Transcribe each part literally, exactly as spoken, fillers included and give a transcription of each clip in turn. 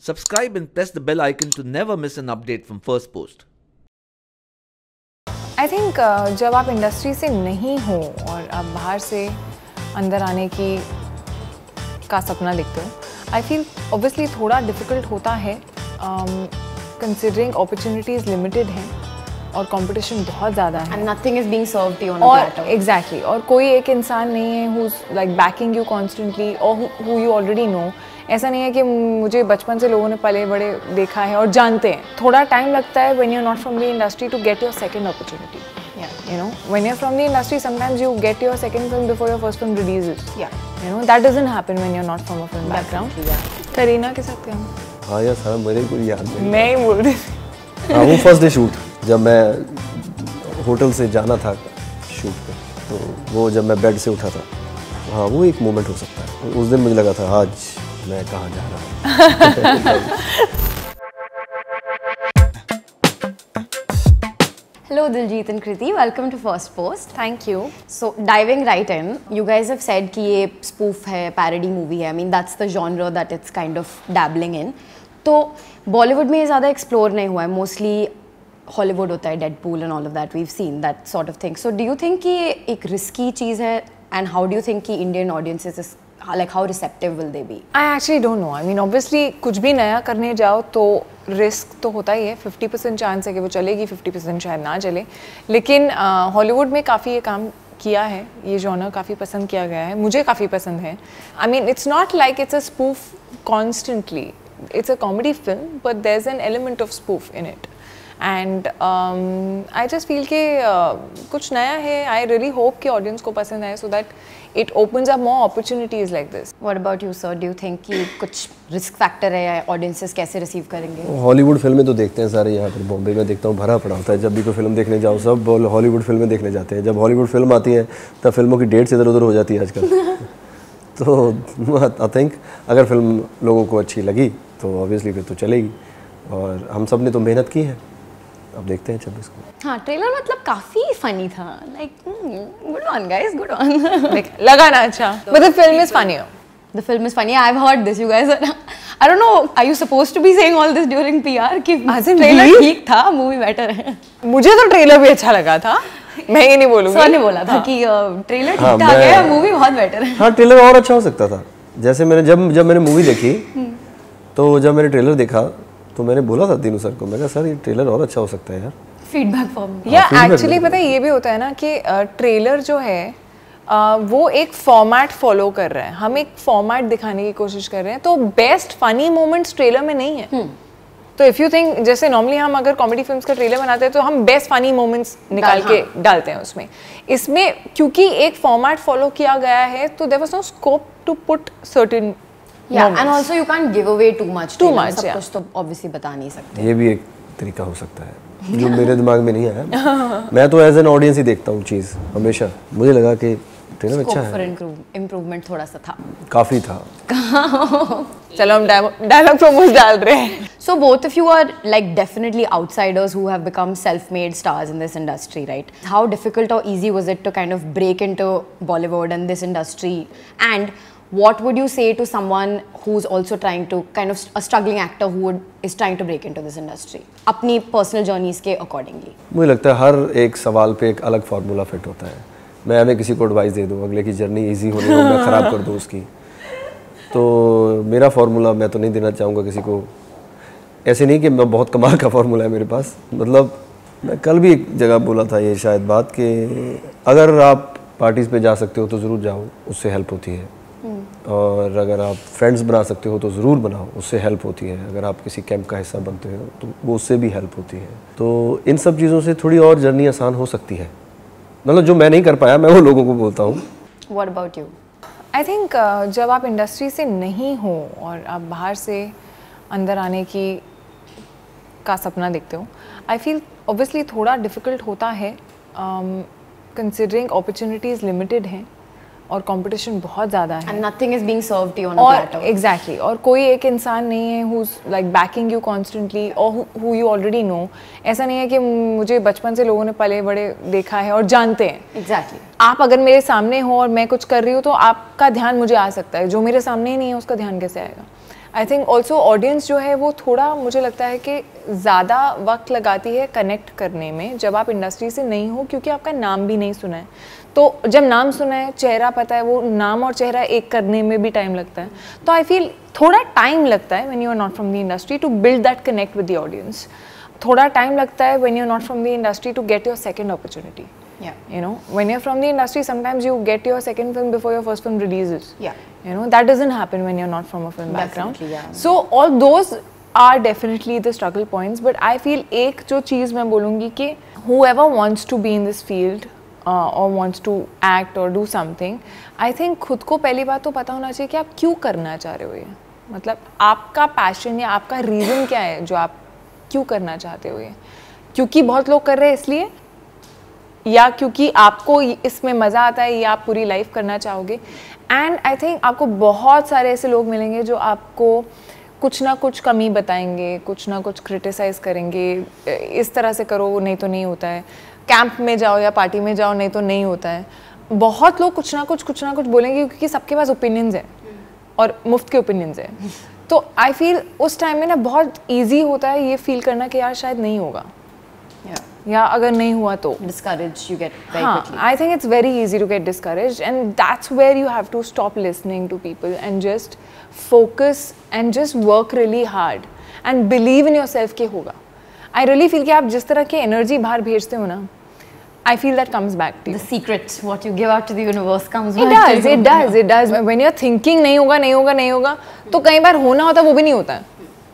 Subscribe and press the bell icon to never miss an update from First Post. I think uh, जब आप industry से नहीं हो और आप बाहर से अंदर आने की का सपना देखते हो, आई फील ऑब्वियसली थोड़ा डिफ़िकल्ट होता है कंसिडरिंग अपॉर्चुनिटीज़ लिमिटेड हैं और कंपटीशन बहुत ज़्यादा है and nothing is being served to you on a platter. Exactly exactly, और कोई एक इंसान नहीं है who's like backing you constantly or who, who you already know. ऐसा नहीं है कि मुझे बचपन से लोगों ने पले बड़े देखा है और जानते हैं. थोड़ा टाइम लगता है when you're not from the industry to get your second opportunity. Yeah. You know, when you're from the industry, sometimes you get your second film before your first film releases. Yeah. You know, that doesn't happen when you're not from a film background. Yeah. Kareena के साथ क्या? हाँ यार सारा मेरे को याद नहीं. मैं ही बोल रही थी. हाँ वो फर्स्ट डे शूट जब मैं होटल से जाना था शूट पे, तो वो जब मैं बेड से उठा था, हाँ वो एक मोमेंट हो सकता है. उस दिन मुझे लगा था आज मैं कहाँ जा रहा हूँ. Hello Diljit and Kriti, welcome to First Post. Thank you. So diving right in, you guys have said कि ये spoof है, parody movie है. I mean that's the genre that it's kind of dabbling in. तो Bollywood में ये ज़्यादा explore नहीं हुआ है. Mostly Hollywood होता है, Deadpool and all of that. We've seen that sort of thing. So do you think कि ये एक risky चीज़ है? And how do you think कि Indian audiences is like how receptive will they be? I actually don't know. I mean obviously कुछ भी नया करने जाओ तो रिस्क तो होता ही है. फिफ्टी परसेंट चांस है कि वो चलेगी, फिफ्टी परसेंट शायद ना चले. लेकिन हॉलीवुड uh, में काफ़ी ये काम किया है, ये जॉनर काफ़ी पसंद किया गया है, मुझे काफ़ी पसंद है. I mean it's not like it's a spoof constantly. It's a comedy film but there is an element of spoof in it. And I just feel कि uh, कुछ नया है. आई रियली होप कि ऑडियंस को पसंद आए so that it opens up more opportunities like this. What about you sir? Do you think कि कुछ risk factor है या audiences कैसे receive करेंगे? हॉलीवुड फिल्में तो देखते हैं सारे. यहाँ पर बॉम्बे में देखता हूँ भरा पड़ा होता है. जब भी कोई फिल्म देखने जाओ सब हॉलीवुड फिल्में देखने जाते हैं. जब हॉलीवुड फिल्म आती है तब फिल्मों की डेट्स इधर उधर हो जाती है आजकल. तो आई थिंक अगर फिल्म लोगों को अच्छी लगी तो ऑब्वियसली फिर तो चलेगी. और हम सब ने तो मेहनत की है. अब देखते हैं छब्बीस को. हाँ ट्रेलर मतलब काफी फनी था. Like good on guys, good on. लगा ना अच्छा. But the film is funny. The film is funny. I've heard this. You guys are, I don't know. Are you supposed to be saying all this during P R? कि trailer ठीक था, movie better है. मुझे तो trailer भी अच्छा लगा था. मैं ये नहीं बोलूँगी. सर ने बोला था कि ट्रेलर ठीक ठाक है, मूवी बहुत बेटर है. हाँ ट्रेलर और अच्छा हो सकता था. जैसे मैंने जब जब मैंने मूवी देखी तो जब मैंने ट्रेलर देखा तो मैंने बोला था दीनू सर को, मैं कहा सर ये ट्रेलर और अच्छा हो सकता है यार. Feedback form. या एक्चुअली पता है ये भी होता है ना कि ट्रेलर जो है uh, वो एक फॉर्मेट फॉलो कर रहा है. हम एक फॉर्मेट दिखाने की कोशिश कर रहे हैं. तो बेस्ट फनी मोमेंट्स ट्रेलर में नहीं है. hmm. तो इफ़ यू थिंक जैसे नॉर्मली हम अगर कॉमेडी फिल्म्स का ट्रेलर बनाते हैं तो हम बेस्ट फनी मोमेंट्स निकाल के हाँ. डालते हैं उसमें. इसमें क्योंकि एक फॉर्मेट फॉलो किया गया है तो there was no scope to put certain. Yeah, moments. And also you can't give away too much. Too much, सब yeah. कुछ तो obviously बता नहीं सकते. ये भी एक तरीका हो सकता है जो मेरे दिमाग में नहीं आया. मैं तो एज एन ऑडियंस ही देखता हूँ चीज़ हमेशा. मुझे लगा कि ट्रेलर अच्छा है. Scope for improvement थोड़ा सा था. काफ़ी था. चलो हम डायलॉग प्रोमोस डाल रहे हैं. So both of you are like definitely outsiders who have become self-made stars in this industry, right? How difficult or easy was it to kind of break into Bollywood and this industry? And what would you say to someone who's also trying to kind of a struggling actor who would, is trying to break into this industry? अपनी personal journeys के accordingly. मुझे लगता है हर एक सवाल पे एक अलग फार्मूला फिट होता है. मैं हमें किसी को एडवाइस दे दूँ अगले की जर्नी इजी होने को मैं ख़राब कर दूँ उसकी. तो मेरा फार्मूला मैं तो नहीं देना चाहूँगा किसी को. ऐसे नहीं कि मैं बहुत कमाल का फार्मूला है मेरे पास. मतलब मैं कल भी एक जगह बोला था ये शायद बात कि अगर आप पार्टीज़ पे जा सकते हो तो ज़रूर जाओ, उससे हेल्प होती है. और अगर आप फ्रेंड्स बना सकते हो तो ज़रूर बनाओ, उससे हेल्प होती है. अगर आप किसी कैंप का हिस्सा बनते हो तो वो उससे भी हेल्प होती है. तो इन सब चीज़ों से थोड़ी और जर्नी आसान हो सकती है. मतलब जो मैं नहीं कर पाया मैं वो लोगों को बोलता हूँ. What about you? I think uh, जब आप इंडस्ट्री से नहीं हो और आप बाहर से अंदर आने की का सपना देखते हो, आई फील ऑब्वियसली थोड़ा डिफ़िकल्ट होता है कंसिडरिंग अपॉर्चुनिटीज़ लिमिटेड हैं और कंपटीशन बहुत ज़्यादा है. And nothing is being served to you on a और platter. एग्जैक्टली exactly, और कोई एक इंसान नहीं है who's like backing you constantly or who, who you already know. ऐसा नहीं है कि मुझे बचपन से लोगों ने पले बड़े देखा है और जानते हैं. Exactly exactly. आप अगर मेरे सामने हो और मैं कुछ कर रही हूँ तो आपका ध्यान मुझे आ सकता है. जो मेरे सामने ही नहीं है उसका ध्यान कैसे आएगा? आई थिंक ऑल्सो ऑडियंस जो है वो थोड़ा मुझे लगता है कि ज़्यादा वक्त लगाती है कनेक्ट करने में जब आप इंडस्ट्री से नहीं हो, क्योंकि आपका नाम भी नहीं सुना है। तो जब नाम सुना है, चेहरा पता है, वो नाम और चेहरा एक करने में भी टाइम लगता है। तो आई फील थोड़ा टाइम लगता है when you are not from the industry to build that connect with the audience. थोड़ा टाइम लगता है when you are not from the industry to get your second opportunity. Yeah. You know, when you're from the industry, sometimes you get your second film before your first film releases. Yeah. You know, that doesn't happen when you're not from a film background. Definitely, yeah. So all those are definitely the struggle points. But I feel एक जो चीज़ मैं बोलूँगी कि whoever wants to be in this field uh, or wants to act or do something, I think खुद को पहली बात तो पता होना चाहिए कि आप क्यों करना चाह रहे हो ये। मतलब आपका पैशन या आपका रीज़न क्या है जो आप क्यों करना चाहते हो ये। क्योंकि बहुत लोग कर रहे हैं इसलिए, या क्योंकि आपको इसमें मज़ा आता है, या आप पूरी लाइफ करना चाहोगे। एंड आई थिंक आपको बहुत सारे ऐसे लोग मिलेंगे जो आपको कुछ ना कुछ कमी बताएंगे, कुछ ना कुछ क्रिटिसाइज़ करेंगे, इस तरह से करो नहीं तो नहीं होता है, कैंप में जाओ या पार्टी में जाओ नहीं तो नहीं होता है। बहुत लोग कुछ ना कुछ कुछ ना कुछ बोलेंगे क्योंकि सबके पास ओपिनियंस हैं और मुफ्त के ओपिनियंस हैं। तो आई फील उस टाइम में ना बहुत ईजी होता है ये फील करना कि यार शायद नहीं होगा, Yeah. या अगर नहीं हुआ तो Discouraged, you get very हाँ, quickly. I think it's very easy to get discouraged, and that's where you have to stop listening to people and just focus and just work really hard and believe in yourself कि होगा। I really feel कि आप जिस तरह की energy बाहर भेजते हो ना, I feel that comes back to you. The secret, what you give out to the universe comes It back does, to you. it does, it does. When you're thinking नहीं होगा, नहीं होगा, नहीं होगा, तो कई बार होना होता है वो भी नहीं होता है।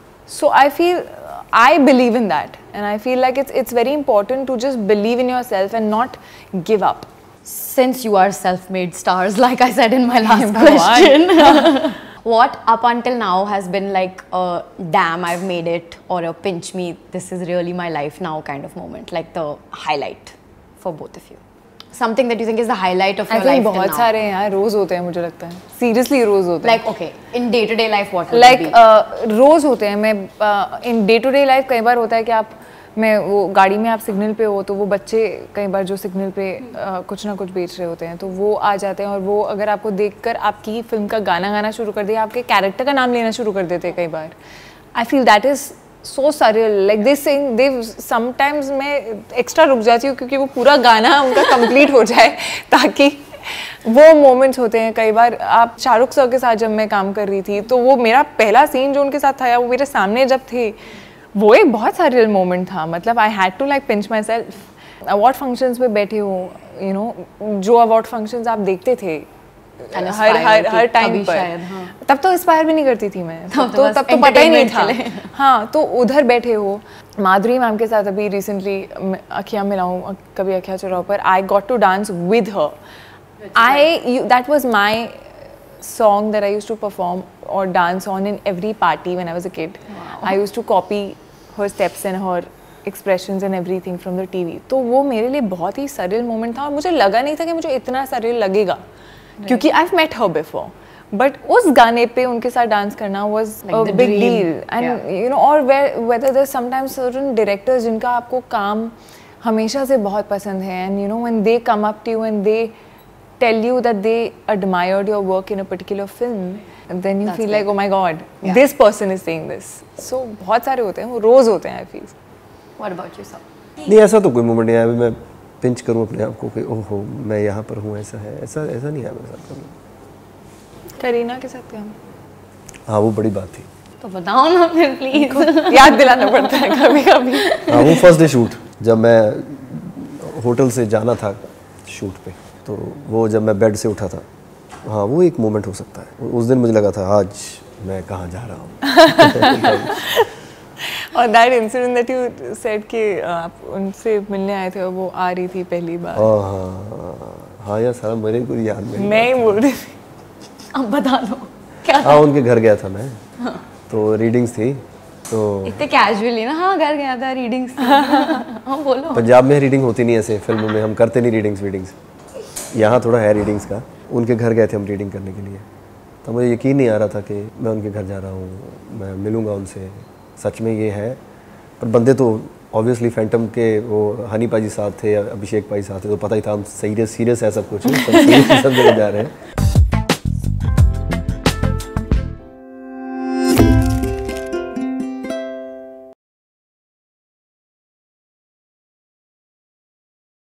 So I feel I believe in that, and I feel like it's it's very important to just believe in yourself and not give up. Since you are self-made stars, like I said in my last question, what up until now has been like a damn I've made it, or a pinch me, this is really my life now kind of moment, like the highlight for both of you? Something that you think is the highlight of your I think life till बहुत now? सारे हैं यार, रोज होते हैं मुझे लगता है, seriously रोज होते हैं। Like okay, in day to day life what would like it be? uh, रोज होते हैं। मैं in day to day life कई बार होता है कि आप मैं वो गाड़ी में आप सिग्नल पे हो तो वो बच्चे कई बार जो सिग्नल पे uh, कुछ ना कुछ बेच रहे होते हैं तो वो आ जाते हैं और वो अगर आपको देखकर आपकी फिल्म का गाना गाना शुरू कर दिया, आपके कैरेक्टर का नाम लेना शुरू कर देते हैं कई बार। I feel that is so surreal, like they sing, they sometimes मैं एक्स्ट्रा रुक जाती हूँ क्योंकि वो पूरा गाना उनका कंप्लीट हो जाए ताकि वो मोमेंट्स होते हैं। कई बार आप शाहरुख सर के साथ जब मैं काम कर रही थी तो वो मेरा पहला सीन जो उनके साथ था वो मेरे सामने जब थे, वो एक बहुत surreal मोमेंट था। मतलब I had to like pinch myself. Award functions पे बैठे हो, यू नो, जो अवार्ड फंक्शंस आप देखते थे हर हर हर टाइम पर, हाँ। तब तो इंस्पायर भी नहीं करती थी मैं, तब तो तब तो पता ही नहीं था। हाँ, तो उधर बैठे हो, माधुरी मैम के साथ अभी रिसेंटली अखियाँ मिलाऊँ कभी अखियाँ चुराओ पर I got to dance with her. I that was my song that I used to perform or dance on in every party when I was a kid. Wow. I used to copy her steps and her expressions and everything from the T V. तो वो मेरे लिए बहुत ही surreal moment था और मुझे लगा नहीं था कि मुझे इतना surreal लगेगा, right. क्योंकि I've met her before. But उस गाने पे उनके साथ डांस करना was like a big dream. deal. And yeah. you know, or where, whether there's sometimes certain directors जिनका आपको काम हमेशा से बहुत पसंद है, and you know when they come up to you and they tell you that they admired your work in a particular film, and then you That's feel like, oh my God, yeah. this person is saying this. So बहुत सारे होते हैं, वो रोज होते हैं I feel. What about you, sir? नहीं, ऐसा तो कोई मोमेंट नहीं आया मैं पिंच करूँ अपने आप को कि ओहो मैं यहाँ पर हूँ, ऐसा है, ऐसा ऐसा नहीं है मेरे साथ कभी। करीना के साथ क्या? हाँ, वो बड़ी बात थी। तो बताओ ना फिर प्लीज। याद दिलाना पड़ता है कभी कभी। हाँ, वो फर्स्ट डे शूट जब मैं होटल से जाना था शूट पे, तो वो जब मैं बेड से उठा था, हाँ वो एक मोमेंट हो सकता है। उस दिन मुझे लगा था आज मैं कहाँ जा रहा हूँ। और that incident that you said कि आप उनसे मिलने आए थे और वो आ रही थी पहली बार। हाँ हाँ यार, सारा मेरे को याद नहीं। मैं ही बोल रही थी। अब बता दो क्या? हाँ, उनके घर गया था मैं, तो रीडिंग्स थी, तो इतने कैजुअली ना, हाँ घर गया था रीडिंग्स। हाँ बोलो। पंजाब में रीडिंग होती नहीं ऐसे, फिल्मों में हम करते नहीं रीडिंग्स वीडिंग्स, यहाँ थोड़ा है रीडिंग्स का। उनके घर गए थे हम रीडिंग करने के लिए, तो मुझे यकीन नहीं आ रहा था कि मैं उनके घर जा रहा हूँ, मैं मिलूँगा उनसे, सच में ये है। पर बंदे तो ऑब्वियसली फैंटम के वो हनी पाजी साथ थे, अभिषेक पाजी साथ थे, तो पता ही था हम सीरियस सीरियस है सब कुछ, सब सीरियस सब जगह जा रहे हैं।